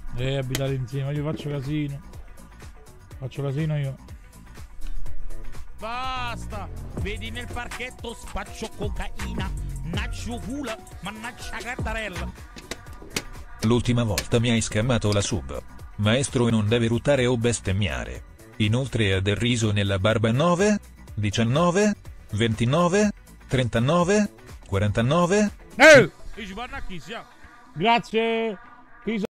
Abitare insieme, io faccio casino. Faccio casino io. Basta! Vedi nel parchetto spaccio cocaina. Naccio culo, mannaggia cardarella. L'ultima volta mi hai scammato la sub. Maestro non deve ruttare o bestemmiare. Inoltre ha del riso nella barba 9, 19, 29, 39, 49. E ci parla chi sia? Grazie.